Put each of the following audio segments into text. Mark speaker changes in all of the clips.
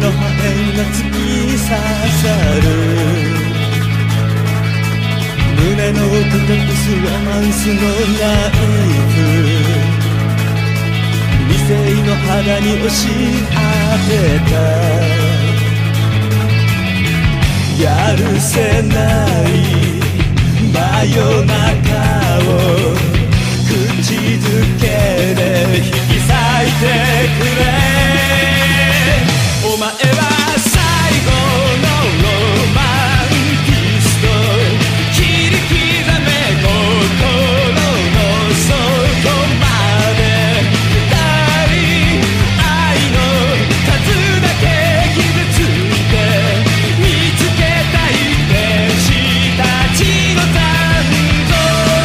Speaker 1: の破片が突き刺さる胸の奥隠すロマンスのナイフ未成の肌に押し当てたやるせない真夜中を口づけで引き裂いてくれお前は最後のロマンティスト切り刻め心の底まで二人愛の数だけ傷ついて見つけたい天使たちの残像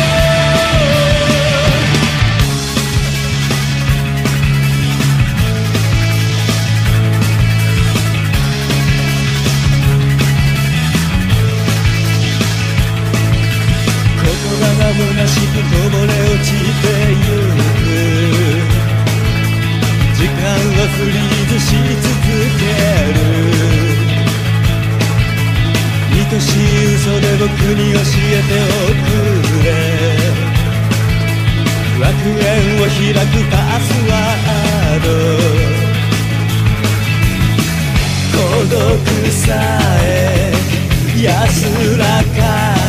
Speaker 1: 虚しくこぼれ落ちてゆく時間はフリーズし続ける愛しい嘘で僕に教えておくれ楽園を開くパスワード孤独さえ安らか